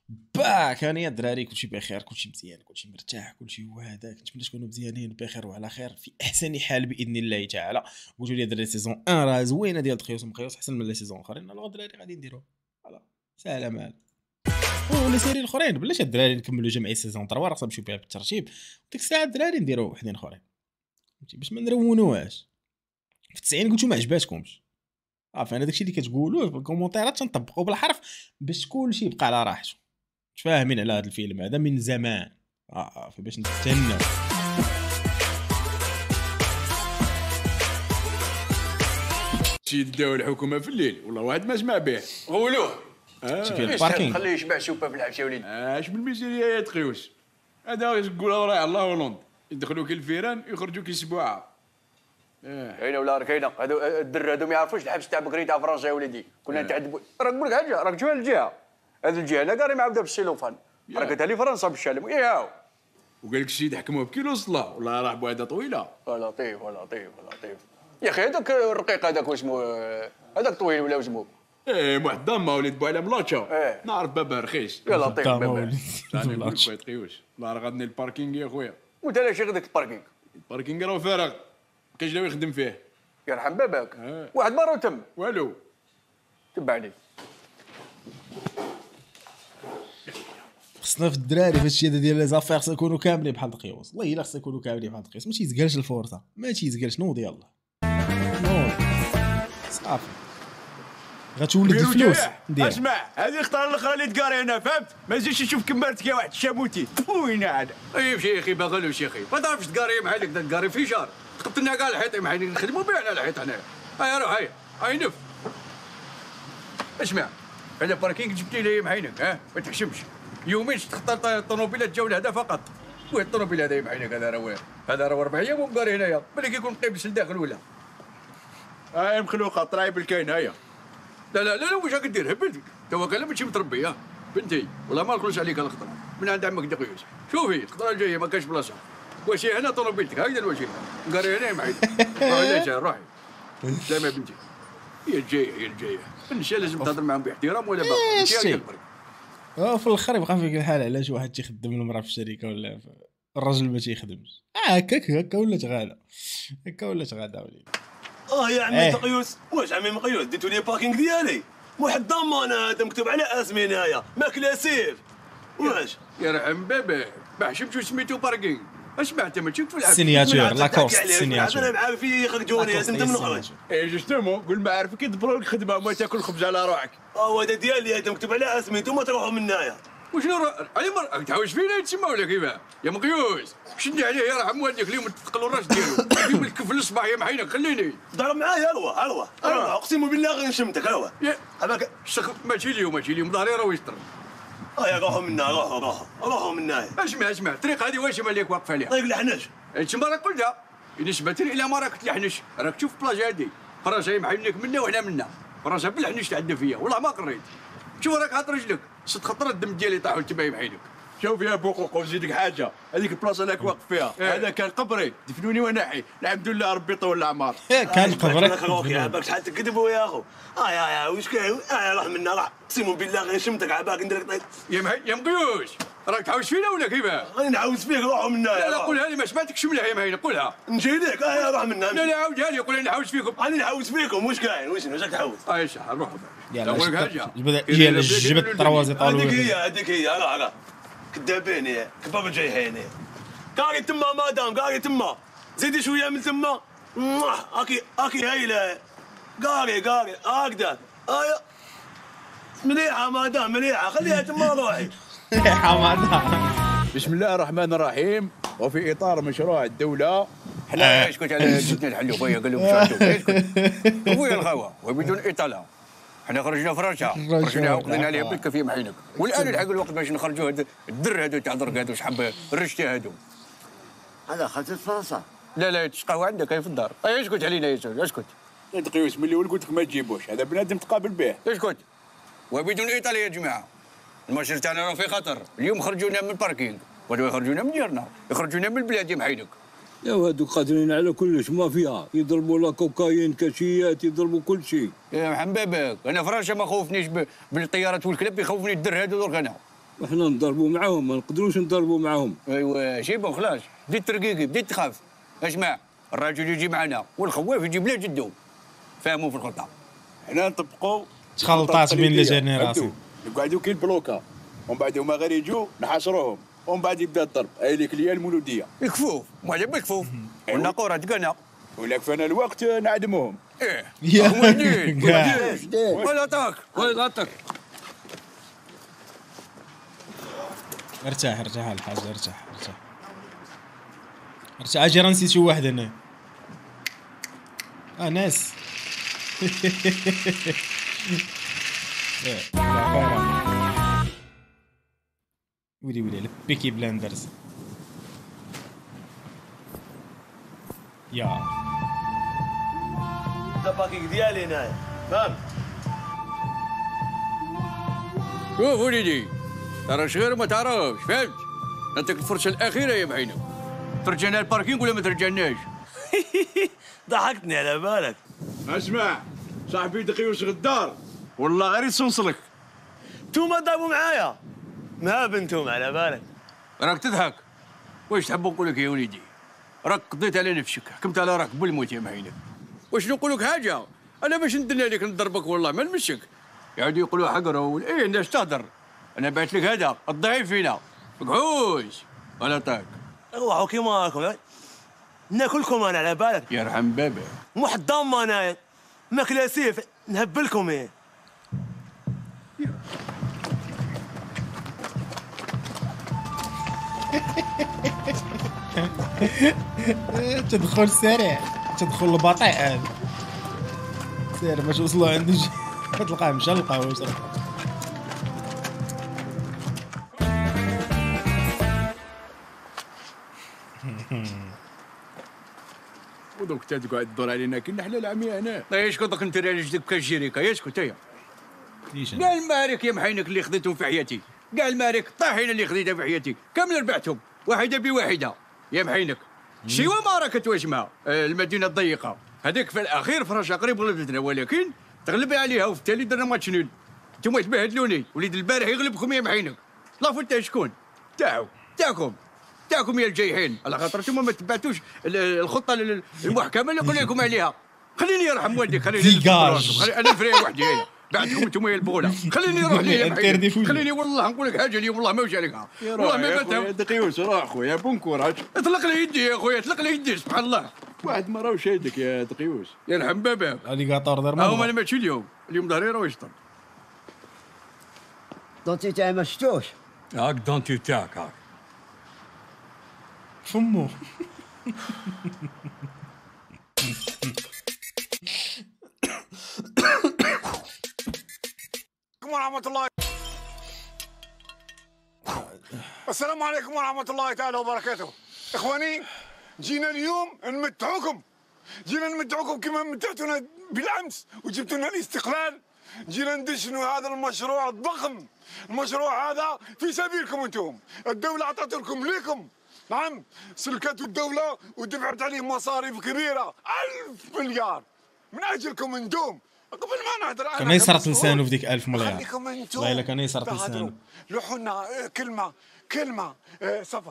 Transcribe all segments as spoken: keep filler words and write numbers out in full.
با كان يا الدراري كلشي بخير، كلشي مزيان، كلشي مرتاح، كلشي هو هذاك. نتمنى تكونوا مزيانين بخير وعلى خير في احسن حال باذن الله تعالى. قلتوا لي دراري سيزون واحد راه زوينه ديال دخيوس مقيوس احسن من لي سيزون اخرين. الوغ الدراري غادي نديرو فوالا سهله مال. ولي سيري الاخرين بلاش الدراري نكملوا جمعيه سيزون ثلاثة راه نمشيو بها بالترتيب، ديك الساعه الدراري نديرو وحدين اخرين فهمتي باش ما نرونوهاش. في تسعين قلتو ما عجباتكمش، عارف انا داكشي اللي كتقولوه في الكومونتيرات تنطبقوا بالحرف باش كلشي يبقى على راحته. فاهمين على هذا الفيلم هذا من زمان اه فباش نستناو. شي داو الحكومه في الليل والله واحد ما سمع به. قولوه اه الباركينغ خليه يشبع شوبه في العشاء وليدي. اش من ميزيريا يا تقيوس هذا يقول راه الله هولندا يدخلوا كي الفيران يخرجوا كي سبوعه. اه كاينه ولا راه كاينه هادو الدر هادو ما يعرفوش الحبس تاع بكري تاع فرنسا يا وليدي. كنا نتعذبوا راك نقول لك حاجه راك جوا الجهه هذه الجهه انا قاري معبده بالسيلوفان راه كتهلي فرنسا بالشالم ياو. وقال لك السيد حكموه بكيلو صلا والله راه بوعده طويله. لطيف لطيف لطيف يا اخي هذاك الرقيق هذاك واسمه هذاك طويل ولا واسمه ايه واحد ضمه وليد بوعله ملاطشه. ايه نعرف بابا رخيص يا لطيف بابا. ثاني نقول لك بغيت قيوس والله راه غادني الباركينغ يا خويا. وانت علاش غاديك الباركينغ؟ الباركينغ راه فارغ ما كاينش لا يخدم فيه. يرحم باباك اه. واحد مره وتم والو تبعني. خصنا في الدراري فهادشي هذا ديال لي زافير خصنا يكونوا كاملين بحال دقيوس. والله الا خصنا يكونوا كاملين بحال دقيوس. ما تيزقالش الفرصه ما تيزقالش نوض يلاه نوض صافي غتولد الفلوس ندير. اسمع هذه اختار الاخرى اللي تقاري هنا فهمت ما تزيدش تشوف كمارتك يا واحد الشابوتي. وين هذا طيب شيخي باغلو شيخي ما تعرفش تقاري بحالك تقاري في شهر تقبت لنا كاع الحيط معايا نخدموا بها على الحيط هنايا. هيا روح هيا هاي نف. اسمع هذا باركينغ جبتي لي معينك ها ما تحشمش يومين تختار الطوموبيلات الجول هذا فقط. وين الطوموبيل هذا معينك هذا راه هذا راه اربع ايام ومقاري هنايا بالك يكون قيبس لداخل ولا. هاي مخلوقه طرايب الكاين هيا. لا لا لا واش راك دير هبلتي توا كان ماشي متربي ها بنتي والله ما نخلص عليك الخطره من عند عمك دقيوس. شوفي الخطره الجايه ما كاش بلاصه واش هنا طوموبيلتك هكذا الوجه نقاري هنا معايا. روحي ليش روحي سلامة بنتي هي الجايه هي الجايه النساء لازم تهضر معاهم باحترام ولا باقي. اه في الاخر يبقى فيك الحال علاش واحد تيخدم المراه في الشركه ولا الراجل ما تيخدمش. اه هكاك هكا ولات غاده هكا ولات غاده وليدي. اه يا عمي إيه. دقيوس واش عمي مقيوس ديتو لي باركينغ ديالي واحد ضمان هذا مكتوب على اسمي هنايا ماك لاسيف واش يرحم باباك ما حشمتش سميتو باركينغ اسمع انت ما تشوف في العب سينياتور لاكوست انا سينياتور. معاك في يخرجوني لازم نخرج. ايه جوستومون قول ما عارفك يدبروا لك خدمه وما تاكل خبز على روحك. اه هذا ديالي هذا مكتوب على اسمي انتوما تروحوا من هنايا. وشنو علي مر تحوش فينا تسمى ولا كيفاه يا مقيوس شدني عليه يرحم والديك اليوم تثقلوا الراس ديالو اليوم الكف الصباح يا معينك خليني ضرب معايا الوا الوا الوا اقسم بالله غير نشمتك الوا هذاك ماشي اليوم ماشي اليوم ظهري راه يشطر. اه يا روحوا منا روحوا روحوا روحوا من هنايا. اسمع اسمع الطريق هذه واش مالك واقف عليها طريق الحناش تما راك قلتها بالنسبه لي الا ما راك تلحنش راك تشوف بلاجه هذه فرنسا يمحنك منا وحنا منا فرنسا بالحنش تعدى فيا والله ما قريت شوف راك حاط رجلك ست خطرات الدم ديالي طاحوا تما يمحينك. شوف يا بوقوق نزيدك حاجه هذيك البلاصه اللي راك واقف فيها إيه. هذا كان قبري دفنوني وناحي الحمد لله ربي طول الاعمار. كان قبرك يا باك شحال تكذبوا يا اخو. اه يا يا واش كاين اه روح منا روح اقسم بالله غير شمتك عباك ندير لك يا مهي... يا مقيوس راك تحوش فينا ولا كيفاه؟ غادي نعاود فيك روحوا منا. لا لا قولها لي ما سمعتكش مليح يا مهينا قولها. نجي لك اه يا روح منا. لا لا عاودها لي قول لي نحوس فيكم. غادي نحوس فيكم واش كاين واش واش راك تحوس؟ اه يا شحال روح يلا نقول لك حاجه جبد جبد طروازي طالوا. هذيك هي هذيك هي راه راه كذابين يا كباب جايحين كاري تما مادام كاري تما زيدي شويه من تما اكي اكي هايله كاري كاري هكذا ايا مليحه مادام مليحه خليها تما روحي. حماده. بسم الله الرحمن الرحيم وفي اطار مشروع الدوله. حنا اسكت على جبنا الحلو خويا قال لهم شاهدوا اسكت خويا الغوا وبدون اطاله حنا خرجنا فرنسا خرجنا وقضينا عليها بالك في محينك والان الحق الوقت باش نخرجوا هذا الدر هذو تاع درك هذو شحال الرشته هذو. هذا خرجت فرنسا. لا لا تشقاو عندك هاي في الدار. اي اسكت علينا يا سيدي اسكت. يا دقيوس من الاول قلت لك ما تجيبوش هذا بنادم تقابل به. اسكت وبدون ايطاليا يا جماعه المشروع تاعنا راه في خطر اليوم خرجونا من الباركينغ ولا يخرجونا من ديارنا يخرجونا من البلاد يا محينك. يا هادوك قادرين على كلش ما فيها يضربوا لا كوكايين كاشيات يضربوا كل شيء. يا محمد باباك انا فرنسا ما خوفنيش بالطيارات والكلاب يخوفني الدر هذا درك انا وحنا نضربوا معاهم، ما نقدروش نضربوا معاهم. ايوا شيبو خلاص، بديت ترقيقي، بديت تخاف. اسمع، الراجل يجي معنا والخواف يجيب لا جدو. فهموا في الخطه. حنا نطبقوا تخلطات بين لي جينيراسيون. نقعدوا كي البلوكا ومن بعد هما غير يجوا نحاصروهم ومن بعد يبدا الضرب. هاي ليك ليا المولوديه. الكفوف، ما جاب الكفوف. والناقوره تقنا. ولا كفانا الوقت نعدموهم. ايه. يا ولا طاك، ولا طاك. ارتاح ارتاح الحاج ارتاح ارتاح ارتاح. اجي راه نسيت شي واحد هنا. اه ناس. ويلي ويلي البيكي بلاندرز. يا الباكيك ديالي هنايا فهمت. شوف وليدي، ترى صغير ما تعرفش، فهمت؟ نعطيك الفرصه الاخيره يا بعينه. ترجعنا الباركينغ ولا ما ترجعناش؟ ضحكتني على بالك. اسمع صاحبي دقيوش غدار والله غير يصنصلك. انتوما ضربوا معايا ما بنتم على بالك. راك تضحك. واش تحب نقول لك يا وليدي؟ راك قضيت على نفسك، حكمت على راك بالموت يا معينك. واش نقول لك حاجه؟ انا باش ندنا عليك نضربك والله ما نمسك. يعودوا يقولوا حقروا ايه الناس تهدر. انا بعت لك هذا الضعيف فينا. قعوز ولا طاق. اوعوا كيما راكم ناكلكم انا على بالك. يرحم بابا. واحد ضم انا ماكله سيف نهبلكم ايه. تدخل سريع تدخل البطيء هذا سير باش وصلوا عنده تلقاه مشى لقاه واش ودوك انت تقعد تدور علينا كي نحلى العمية هنا. ايش كنت انت على جدك كالجيريكا يسكت هي. كاع المارك يا محينك اللي خذيتهم في حياتي، كاع المارك الطاحنه اللي خذيتها في حياتي كامل ربحتهم واحده بواحده يا محينك. سوى ما راك توجمها المدينه الضيقه هذيك في الاخير فراشة قريب غلبتنا، ولكن تغلب عليها وفي التالي درنا ماتش نول. انتوما تبهدلوني، وليد البارح يغلبكم يا محينك. لافو تاع شكون؟ تاعو تاعكم تاعكم يا الجايحين، على خاطر انتوما ما تبعتوش الخطه المحكمه اللي قلنا لكم عليها. خليني يرحم والديك، خليني انا فري وحدي هي بعدكم انتوما يا البغوله. خليني نروح لي يا محينك، خليني والله نقول لك حاجه اليوم والله ما وجه عليك. والله ما بتهم دقيوس روح خويا بون كوراج. اطلق لي يدي يا خويا، اطلق لي يدي سبحان الله. واحد ما راهوش يدك يا دقيوس. يرحم باباك. اليغاتور دار هاهما انا ماشي اليوم، اليوم ظهري راه يشطر. دونتي تاعي ما شفتوش. هاك دونتي تاعك هاك فمو. ورحمة الله. السلام عليكم ورحمة الله تعالى وبركاته. إخواني جينا اليوم نمتعوكم، جينا نمتعوكم كما متعتونا بالأمس وجبتونا الاستقلال. جينا ندشنوا هذا المشروع الضخم. المشروع هذا في سبيلكم انتم، الدولة أعطت لكم ليكم. نعم سلكت الدولة ودفعت عليه مصاريف كبيرة ألف مليار من أجلكم انتم. قبل ما نهدر كان يسرط لسانه في ديك ألف مليار. خليكم انتم والله كان يسرط لسانه. لوحوا لنا كلمة كلمة صفر.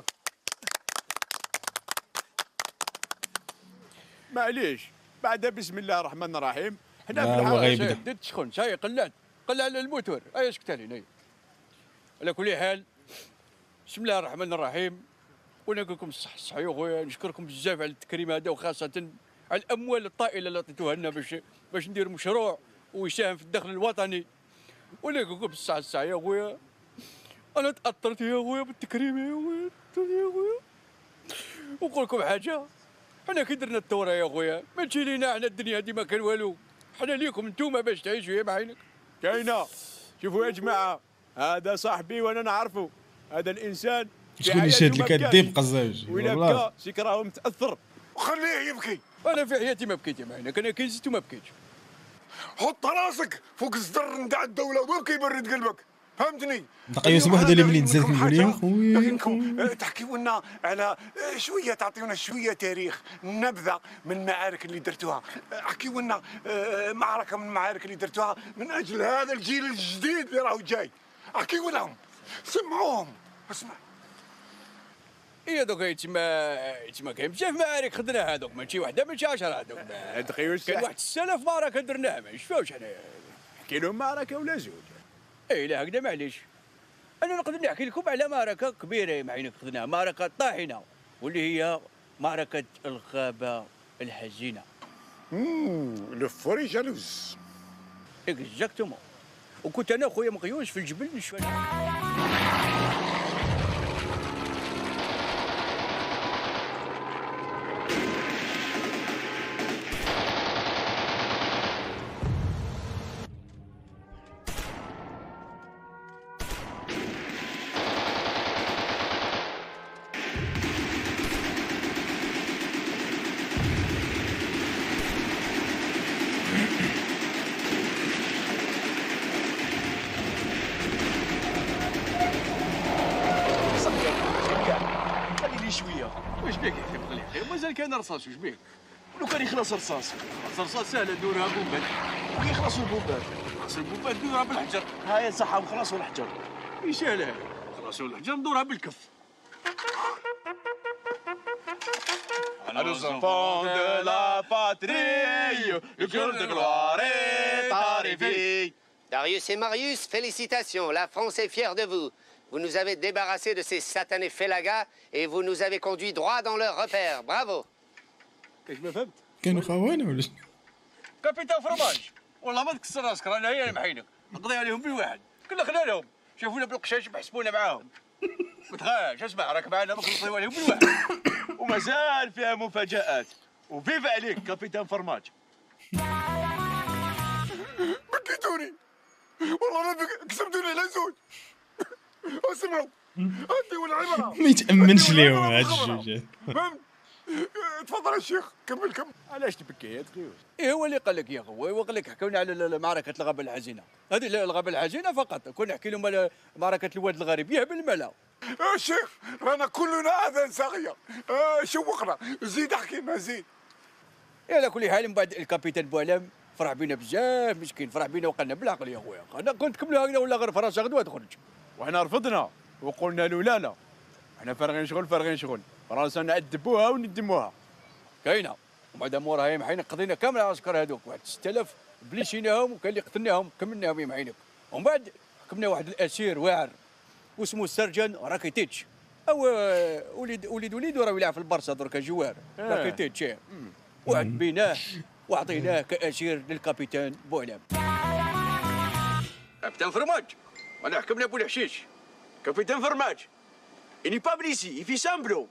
معليش بعد بسم الله الرحمن الرحيم. حنا في هو الحال غيبدا. بديت تسخن شاي قلات قلع الموتور اي اسكت علينا. على كل حال بسم الله الرحمن الرحيم. ونقول لكم الصح الصح يا خويا، نشكركم بزاف على التكريم هذا وخاصة على الأموال الطائلة اللي عطيتوها لنا باش باش ندير مشروع ويساهم في الدخل الوطني. ونقول لكم الصح الصح يا خويا، أنا تأثرت يا خويا بالتكريم يا خويا يا خويا. ونقول لكم حاجة، حنا كي درنا الثورة يا خويا ما تجي لينا حنا الدنيا هذه ما كان والو، حنا ليكم انتوما باش تعيشوا يا بعينك. كاينه. شوفوا يا جماعه هذا صاحبي وانا نعرفه، هذا الانسان شكون اللي شاد لك الديب قزاج ولا بكى سيك راهو متاثر. وخليه يبكي. انا في حياتي ما بكيت يا بعينك، انا كي زدت وما بكيتش. حط راسك فوق الصدر نتاع الدولة وابكي يبرد قلبك، فهمتني؟ دقيقة واحد اللي منين تزاد نقول يا خويا لكنكم تحكيوا لنا على شوية، تعطيونا شوية تاريخ، نبذة من المعارك اللي درتوها. احكيوا لنا معركة من المعارك اللي درتوها من أجل هذا الجيل الجديد اللي راهو جاي. احكيوا لهم. سمعوهم اسمع. اي دوك يتما يتما كاين بزاف معارك خدنا هذوك ماشي وحده ماشي عشرة هذوك. هاد خيوش كاين واحد ستة آلاف معركه درناها ما نشفاوش حنايا. احكي لهم معركه ولا زوج. اي لا هكذا معليش. انا نقدر نحكي لكم على معركه كبيره مع عينك خدناها، معركه طاحنه واللي هي معركه الغابه الحزينه. اممم لو فوري جالوز. اكزاكتومون. وكنت انا خويا مقيوس في الجبل نشفى. خليني شويه. واش بيك يا اخي خلي مازال كاين رصاص. واش بيك؟ ولو كان يخلص رصاص رصاص سهله دورها بومبات. ويخلصوا البومبات خلص البومبات دورها بالحجر. هاي صح وخلصوا الحجر. ايش سهله خلصوا الحجر ندورها بالكف. Nous enfants de la patrie, le cœur de gloire est arrivé. Darius et Marius, félicitations, la France est fière de vous. Vous nous avez débarrassés de ces satanés félagas et vous nous avez conduits droit dans leur repère. Bravo. كاش ما فهمت؟ كانوا خوانا ولا شنو؟ كابيتان فرماج والله ما تكسر راسك رانا هي محينك نقضي عليهم بالواحد كنا خلنا لهم شافونا بالقشاش بحسبونا معاهم. ما تخافش اسمع راك معنا ما نقضيو عليهم بالواحد. ومازال فيها مفاجآت. وفيف عليك كابيتان فرماج. بكيتوني والله انا كسبتوني على زوج. اسمعوا انت والعبره ما يتامنش ليهم هاد الجوج. فهمت. تفضل يا شيخ كمل كمل. علاش تبكي يا خيوش؟ ايه هو اللي قال لك يا خويا هو قال لك حكاونا على معركه الغابه الحزينه. هذه الغابه الحزينه فقط. كون نحكي لهم على معركه الواد الغريب يا بالملا. يا شيخ رانا كلنا اذان صاغيه. آه شوقنا زيد احكي لنا زيد. على كل حال من بعد الكابيتان بوعلام فرح بينا بزاف مسكين فرح بينا وقالنا بالعقل يا خويا انا كنت كملوا هكذا ولا غير فراسه غدوه تخرج. وحنا رفضنا وقلنا له لا لا حنا فارغين شغل فارغين شغل فرنسا نأدبوها وندموها. كاينه وبعد موراها يا محينك قضينا كامل العسكر هذوك واحد ستة آلاف بليشيناهم وكان اللي قتلناهم كملناهم يا محينك. ومن بعد حكمنا واحد الاسير واعر واسمه السرجان راكيتيتش او وليد وليد وليد راه يلعب في البرصه دركا جوار. آه. راكيتيتش وعبيناه واعطيناه كاسير للكابيتان بوعلام. كابيتان فرماج انا حكمنا بولحشيش. كابيتان فرماج اني با بليسي في سامبلو.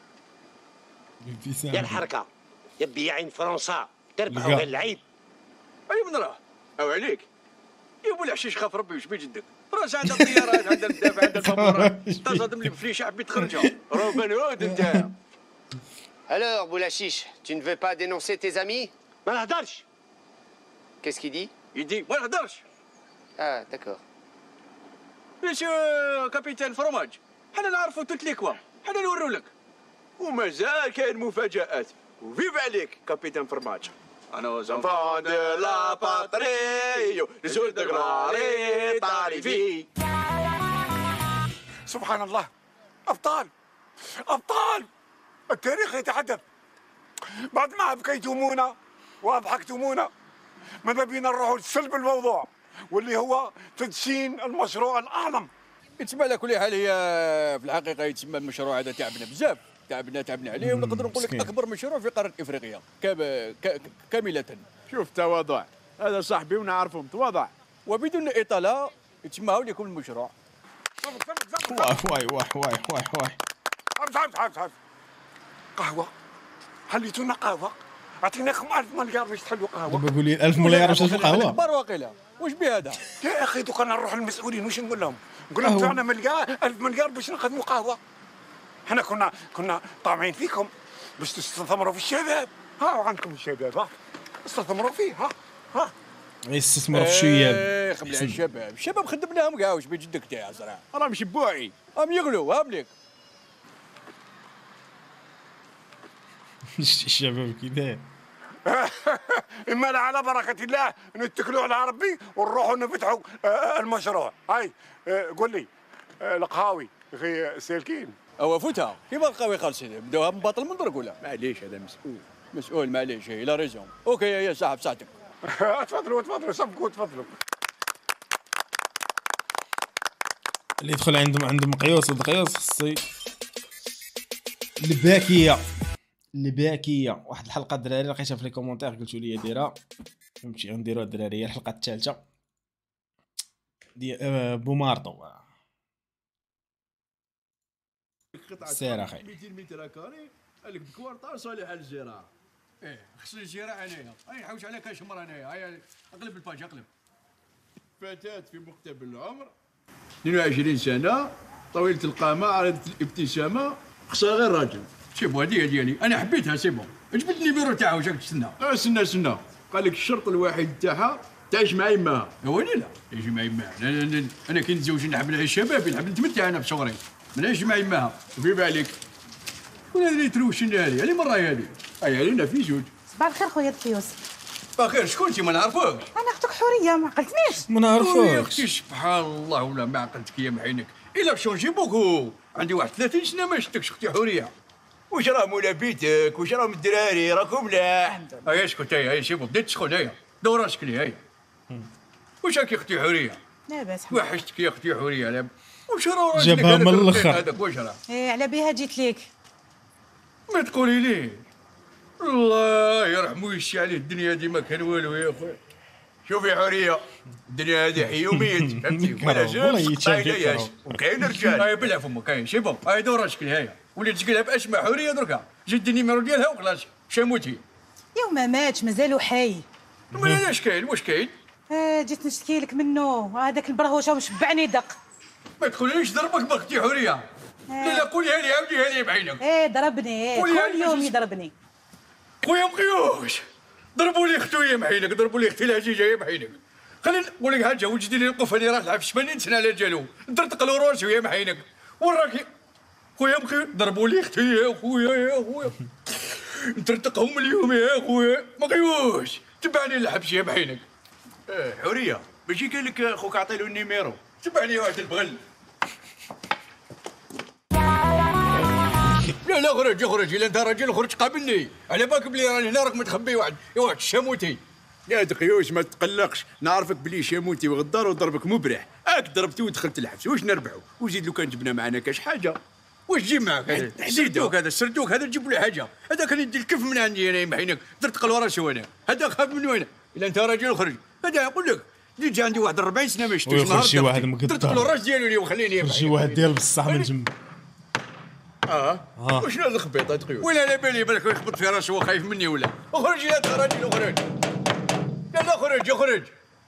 يا الحركة يا بياعين فرنسا تربحوا لا. غير العيب. اي من راه او عليك يا بولحشيش خاف ربي واش بيه جدك. فرنسا عندها طيارات عندها الدافع عندها البابورات تصادم لي بفليشه حبيت تخرجها روبن هود انت. Alors, Boulachiche, tu ne veux pas dénoncer tes amis? ما نهضرش. Qu'est-ce qu'il dit? يدي ما نهضرش. Ah, d'accord. ليش كابيتان فرماج حنا نعرفوا توت ليكوا حنا نوروا لك. ومازال كاين مفاجآت. وفيف عليك كابيتان فرماج. انا enfants de la patrie, le jour de gloire est arrivé. سبحان الله ابطال ابطال التاريخ يتحدث. بعد ما ابكيتمونا واضحكتمونا ماذا بينا نروحوا لسلب الموضوع واللي هو تدشين المشروع الاعظم. يتسمى على كل حال هي في الحقيقه يتسمى المشروع هذا تعبنا بزاف تعبنا تعبنا عليه ونقدر نقول لك مسكين. اكبر مشروع في قاره افريقيا كاب- ك- كامله شوف تواضع هذا صاحبي ونعرفه متواضع. وبدون اطاله يتسمى هو يكون المشروع. صبر صبر صبر واي واي واي واي واي واي. حبس حبس حبس حبس. قهوه حليتونا قهوه اعطيناكم ألف مليار باش تحلوا قهوه. دابا قول لي ألف مليار واش في القهوه؟ كبار واقيلا واش بهذا؟ يا اخي دوك انا نروح للمسؤولين واش نقول لهم؟ نقول لهم قهوة. دفعنا مليار ألف مليار باش نخدموا قهوه. احنا كنا كنا طامعين فيكم باش تستثمروا في الشباب. ها عندكم الشباب ها استثمروا فيه ها ها. يستثمروا في الشياب. ايه قبل على الشباب الشباب خدمناهم كاع واش بجدك تاع صراحه راه مش بوعي. هم يغلوا هام ليك. الشباب كذا. اما لا على بركه الله نتكلوا على ربي ونروحوا نفتحوا آه، المشروع. هاي آه، قول لي آه، القهاوي اخي سالكين. هو فوتها كيما القهوي خالصين بداوها من باطل من درك ولا معليش هذا مسؤول مسؤول معليش هي لا ريزون اوكي يا صاحب صحتك. تفضلوا تفضلوا صفقوا تفضلوا. اللي يدخل عندهم عندهم مقيوس ودقيوس خصو الباكيه الباكيه. واحد الحلقه الدراري لقيتها في لي كومونتير قلتوا لي ديرها نمشي نديروها الدراري. هي الحلقه الثالثه ديال بومارطو. سير اخي مئتين متر كاري قال لك بكوارطار صالح للزراعه. ايه خصني الزراعه انايا هاي نحوش على كاش مره انايا هاي اقلب الباج اقلب. فتاه في مقتبل العمر اثنين وعشرين سنه طويله القامه عريضه الابتسامه خصها غير راجل. شوف هذه ديالي انا حبيتها سي بون جبت النيميرو تاعها واش راك تستنى؟ اه سنى سنى قال لك الشرط الوحيد تاعها تعيش مع يماها. هو انا لا تعيش مع يماها انا, أنا, أنا كي نتزوج نحب نعيش شبابي نحب نتمتع انا بصغري ما نعيش مع يماها. وفي بالك ولا اللي تروشني هذه هذه مره هذه هاي علينا في جوج. صباح الخير خويا الفيوس. صباح الخير شكون انت ما نعرفوكش؟ انا اختك حوريه ما عقلتنيش. ما نعرفوش يا اختي سبحان الله ولا ما عقلتك يا محينك الا شونجي بوكو. عندي واحد ثلاثين سنه ما شفتكش اختي حوريه. واش راه مولا بيتك واش راهم الدراري راكم ملاح؟ هيا اسكت هيا هيا شوفوا بديت تسخن هيا دور راسك لي هيا. واش راكي اختي حوريه؟ لاباس وحشتك يا اختي حوريه لاب. واش راه جابها من الاخر هذاك واش راه؟ ايه على بها جيت ليك. ما تقولي لي الله يرحمو ويشي عليه الدنيا دي ما كان والو يا خويا. شوفي حوريه الدنيا هذه حي وميت فهمتي ولا جاب تقطع يدياش وكاين رجال. هاي بلع فمك كاين شي بون هاي دور راسك هايا وليت تقلها باسماء حوريه دركا جد النيميرو ديالها وخلاص شاموتي. يوم ما ماتش مازالو حي. من علاش كاين واش كاين؟ آه جيت نشتكي لك منه هذاك البرهوشه ومشبعني دق. ما تقوليش ضربك باختي حوريه. آه. لا لا قوليها لي عاوديها لي بعينك. ايه ضربني ايه كل يوم يضربني. خويا مقيوش ضربوا لي اختو يا محينك ضربوا لي اختي العزيزه يا محينك. خلينا نقول لك حاجه وجدي لي القفه اللي راه تلعب ثمانين سنه على جالو درتق له راسو يا محينك وراكي خويا مقيوش ضربوا لي اختي يا خويا يا خويا نترتقهم اليوم يا خويا مقيوش تبعني الحبس يا محينك. اه حوريه ماشي قال لك خوك عطي له النيميرو تبعني واحد البغل. لا لا خرج خرج الا انت راجل خرج قابلني على بالك بلي راني هنا راك متخبي واحد واحد الشاموتي. يا دقيوش ما تقلقش نعرفك بلي شاموتي وغدار وضربك مبرح هاك ضربتي ودخلت الحبس واش نربحوا وزيد لو كان جبنا معنا كاش حاجه واش تجيب معاك هذا السردوك هذا السردوك هذا تجيب له حاجه هذاك اللي يدي الكف من عندي انا يمحينك درت قلو راسي انا هذا خاف من وين الا انت راجل خرج هذا يقول لك ديجا عندي واحد أربعين سنه ما شفتوش نهار شي واحد مقدر درت قلو راس ديالو لي وخليني شي واحد ديال بصح من جنب. اه واش هذا الخبيط تقول ولا على بالي بالك يخبط في راسه وخايف مني ولا اخرج يا راجل اخرج يلا اخرج اخرج.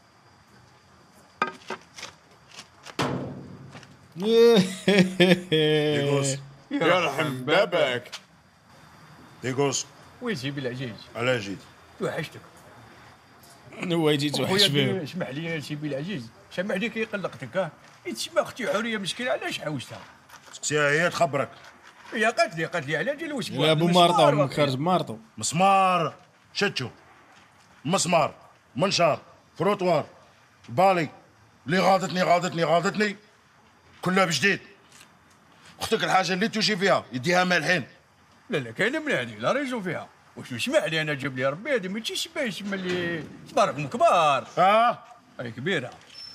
ديغوس يرحم باباك. ديغوس وين سيدي العزيز علاه جيت؟ توحشتك. هو يجي توحش فيه. اسمح لي يا سيدي العزيز سمح لي كي قلقتك ها تسمى اختي حوريه مسكينه علاش حوشتها؟ سقسيها هي تخبرك. هي قالت لي قالت لي على جال الاسبوع يا ابو مارطو خرج مارطو مسمار شتشو مسمار منشار فروتوار بالي اللي غاضتني غاضتني غاضتني كلها بجديد. اختك الحاجه اللي توشي فيها يديها مالحين. لا لا كاينه من هذه لا ريزون فيها واش نسمع لي انا جاب لي ربي هذه ما تجيش باش يسمى لي تباركم كبار. اه هاي كبيره.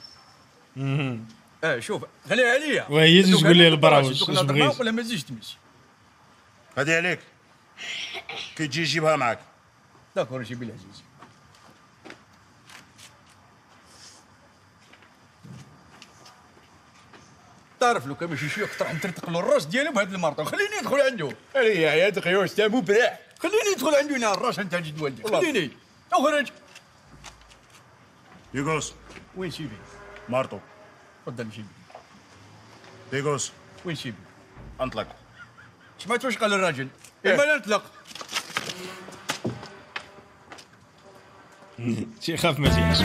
اه شوف خليها عليا وهي تجي تقول لي البراوش واش بغيت ولا ما تزيدش تمشي. هذه عليك كي تجي جيبها معك. داكور سيدي العزيز. تعرف لو كان ماشي شويه كنت راح نترتق له الراس ديالو بهذا المرطو خليني ندخل عنده. علي يا دقيوش تا مبرح خليني ندخل عنده هنا الراس انت جد والدي خليني اخرج. ديغوس وين سيدي؟ مارطو تفضل سيدي. ديغوس وين سيدي؟ انطلق. سمعت واش قال الراجل؟ إما نطلق. شي خاف ما جيش.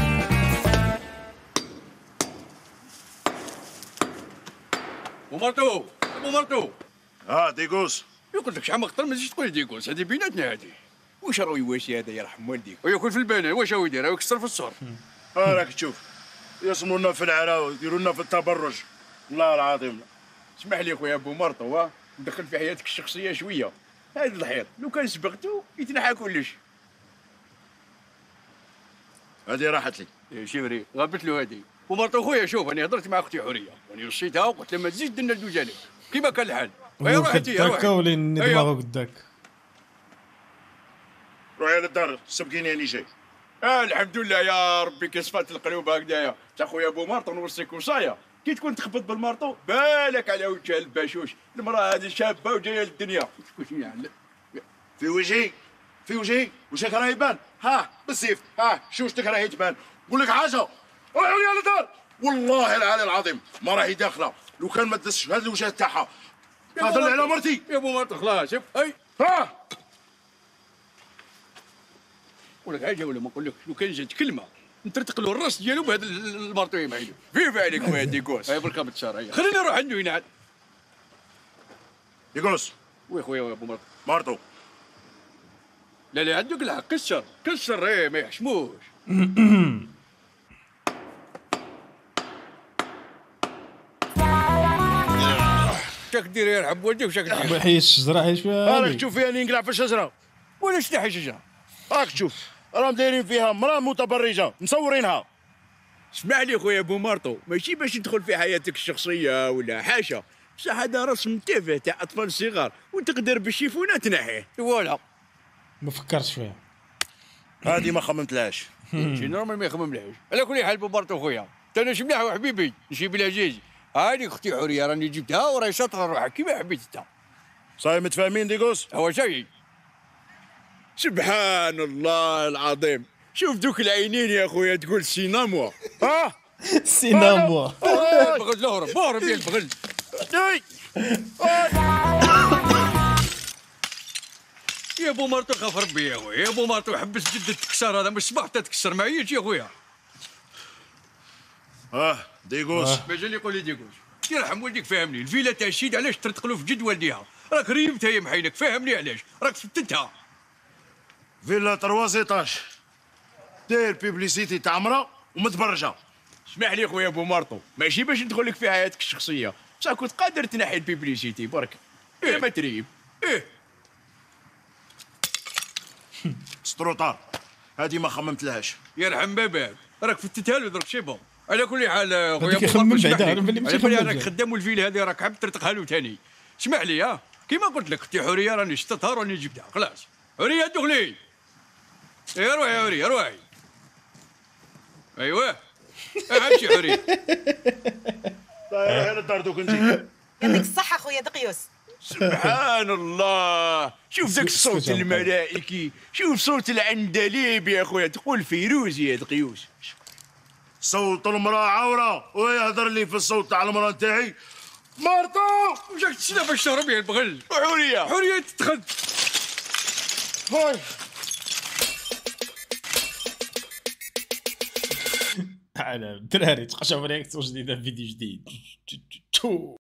ومرتو ومرتو اه ديغوس يقول لك شحال ما خطر ما تجيش تقول لي ديغوس هذه بيناتنا هذه. واش راهو يواشي هذا يرحم والديك وياكل في البنان واش هو يدير؟ هو يكسر في الصور. اه راك تشوف يصموا لنا في العراء ويديروا لنا في التبرج والله العظيم. اسمح لي خويا ابو مرطو، ندخل في حياتك الشخصيه شويه. هذا الحيط لو كان سبقتو يتنحى كلش. هذه راحت لي. يا شمري غابت له هذه. ومرطو خويا شوف انا هضرت مع اختي حوريه وني رشيتها وقلت لها ما تزيد لنا الدوجانب كيما كان الحال. هي روحتي يا روحي. ولين دماغك قداك. روحي للدار سبقيني اني جاي. آه الحمد لله يا ربي كصفات القلوب هكذايا. تا خويا ابو مرطو نوصيك وصايه كي تكون تخبط بالمرطو بالك على وجه الباشوش. المراه هذه شابه وجايه للدنيا. شكون يعني في وجهي في وجهي وجهك راه يبان. ها بالسيف ها شوشتك راهي تبان. نقول لك حاجه روحي على الدار والله العلي العظيم ما راهي داخله لو كان ما دزش هذا الوجه تاعها. هضر لي على مرتي يا ابو مرطو خلاص شوف اي ها. نقول لك حاجه ولا ما نقول لك لو كان جات كلمه نترتق له الراس ديالو بهذا المرطو يمعينو. فيف عليك خويا ديكوس. هاي بركه بالشهر هيا خليني نروح عنده ينعاد. ديكوس وي خويا ابو مرطو. مرتو لا لا عندك الحق كسر كسر ايه ما يحشموش. شاك دير يرحب والديك وشاك دير. حي الشجره حي شويه. راك تشوف فيها اللي نقلع في الشجره. ولا شتي شجره. راك تشوف راهم دايرين فيها مراه متبرجه مصورينها. اسمح لي خويا ابو مرطو ماشي باش ندخل في حياتك الشخصيه ولا حاشا، بصح هذا رسم تافه تاع اطفال صغار وتقدر بالشيفونه تنحيه. فوالا ما فكرتش فيها. هذه ما خممتلهاش. شي نورمال ما يخمملهاش. على كل حال ابو مرطو خويا انا شي مليح وحبيبي نشي بلا جيج. هذه اختي حوريه راني جبتها وراهي شاطره روحها كيما حبيت انت. صاي متفاهمين ديكوس؟ هو جاي. سبحان الله العظيم شوف دوك العينين يا خويا تقول سيناموا. ها سيناموا. البغل اهرب اهرب يا البغل. يا ابو مرطو خاف ربي يا خويا. يا ابو مرطو حبس جد تكسر هذا مش صباح تكسر معيش يا خويا. اه ديكوس باش اللي يقول لي ديكوس يرحم والديك فهمني. الفيلا تاع الشيد علاش ترتقلوا في جد والديها؟ راك ريبتها يا محينك فهمني علاش راك فتتها. فيلا تروا ايطاج داير بيبليسيتي تاع مرا ومتبرجه. اسمح لي خويا ابو مرطو ماشي باش ندخل لك في حياتك الشخصيه، بصح كنت قادر تنحي البيبليسيتي برك. ايه ما تريب ايه ستروطار هذه ما خممتلهاش. يرحم باباك راك فتتها له درك شي بون. على كل حال خويا هذيك ابو يخمم مرطو بعدا، اسمح أنا باللي لي ماشي على بالي يخمم راك بعدا. خدام والفيلا هذه راك حاب ترتقها له ثاني. اسمح لي ها كيما قلت لك اختي حوريه راني شطتها راني جبتها خلاص. حوريه دخلي. ايه روحي يا حوريه روحي. ايوه امشي حوريه. طيب للدار دوك انت. يعطيك الصحة خويا دقيوس. سبحان الله شوف ذاك الصوت الملائكي، شوف صوت العندليب يا خويا تقول فيروزي يا دقيوس. صوت المراه عوره ويهضر لي في الصوت تاع المراه تاعي. مرتو وجاك تسنى باش تهرب يا البغل. حوريه حوريه تتخد. هاي على الدراري تقشعوا رياكسيون جديده في فيديو جديد.